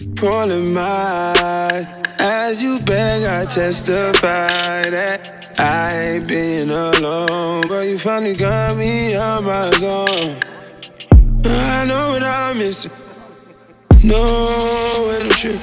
Pulling my eyes as you beg, I testify that I ain't been alone. But you finally got me on my zone. I know what I'm missing. Know where I'm tripping.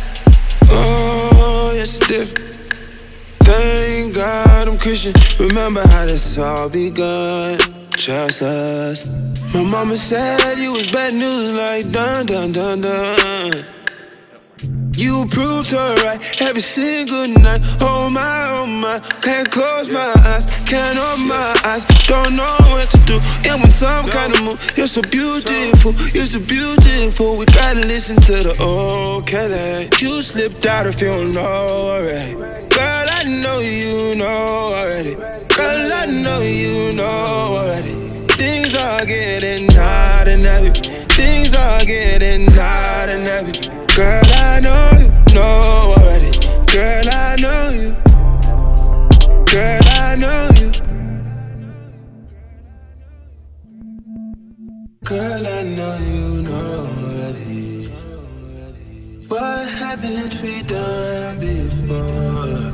Oh, yes, it's different. Thank God I'm Christian. Remember how this all begun. Just us. My mama said you was bad news like dun dun dun dun. You proved her right every single night. Oh my, can't close my eyes, can't open my eyes. Don't know what to do, I'm in some kind of mood. You're so beautiful, you're so beautiful. We gotta listen to the old Kelly. You slipped out if you don't know already. Girl, I know you know already. Girl, I know you know already. Things are getting hot and heavy. Things are getting hot and heavy. Girl, I know you know already. Girl, I know you. Girl, I know you. Girl, I know you know already. What haven't we done before?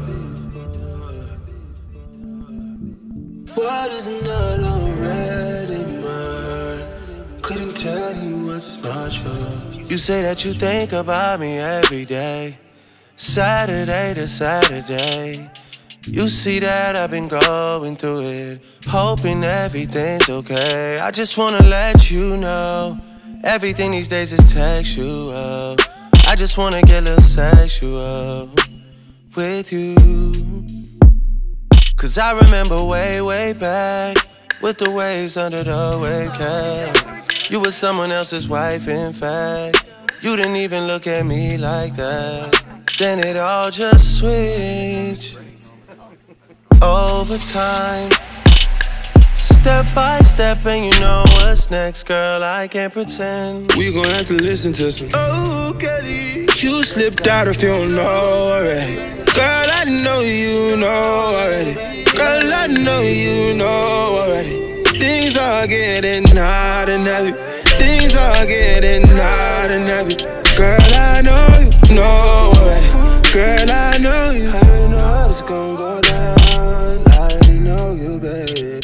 What is not already mine? Couldn't tell you what's not yours. You say that you think about me every day, Saturday to Saturday. You see that I've been going through it, hoping everything's okay. I just wanna let you know, everything these days is textual. I just wanna get a little sexual with you. Cause I remember way, way back, with the waves under the wave cap. You were someone else's wife, in fact. You didn't even look at me like that. Then it all just switched over time, step by step, and you know what's next, girl, I can't pretend. We gon' have to listen to some oh, Kelly. You slipped out if you don't know already. Girl, I know you know already. Girl, I know you know already. Things are getting hot and heavy. Things are getting hot and heavy. Girl, I know you know already. Girl, I know you. I know how this gon' go down. I know you, baby.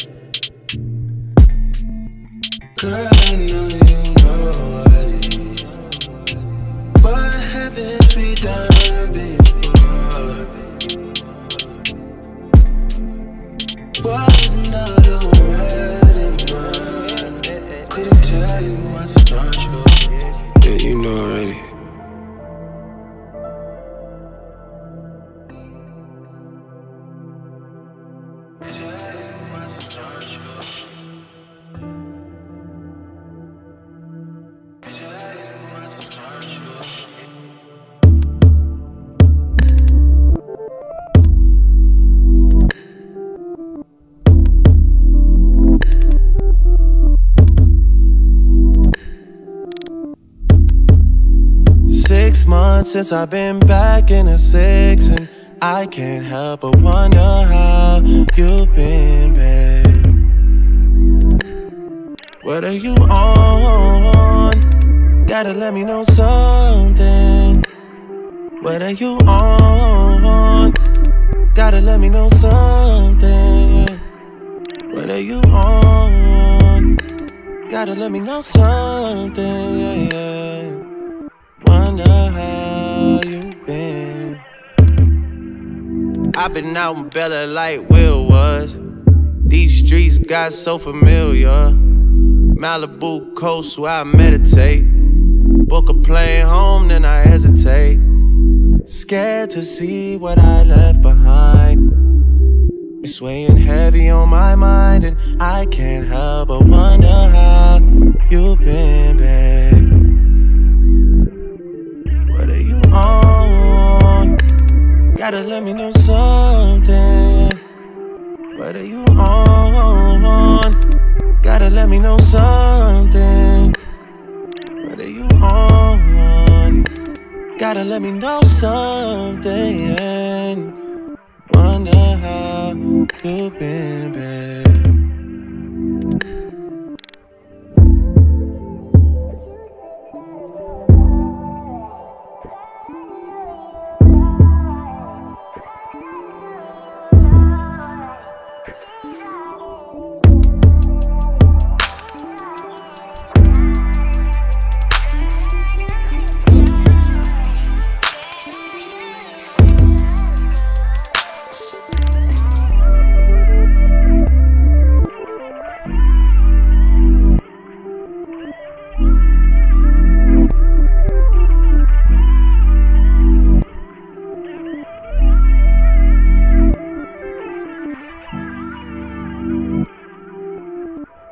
Girl, I know you know already. What haven't we done before? What's not already mine? Couldn't tell you what's not yours. Yeah, you know already. Since I've been back in the six, and I can't help but wonder how you've been, babe. What are you on? Gotta let me know something. What are you on? Gotta let me know something. What are you on? Gotta let me know something, yeah. Wonder how you been. I've been out in Bella like Will was. These streets got so familiar. Malibu coast where I meditate. Book a plane home, then I hesitate. Scared to see what I left behind. It's weighing heavy on my mind, and I can't help but wonder how you've been, babe. What are you on? Gotta let me know something. What are you on? Gotta let me know something. What are you on? Gotta let me know something. Wonder how you've been, babe.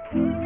you.